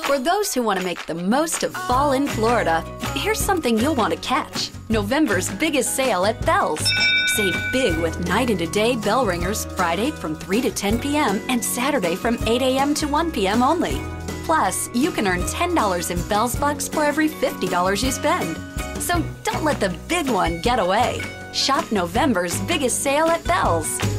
For those who want to make the most of fall in Florida, here's something you'll want to catch. November's biggest sale at Bealls. Save big with night and day bell ringers Friday from 3 to 10 p.m. and Saturday from 8 a.m. to 1 p.m. only. Plus, you can earn $10 in Bealls bucks for every $50 you spend. So don't let the big one get away. Shop November's biggest sale at Bealls.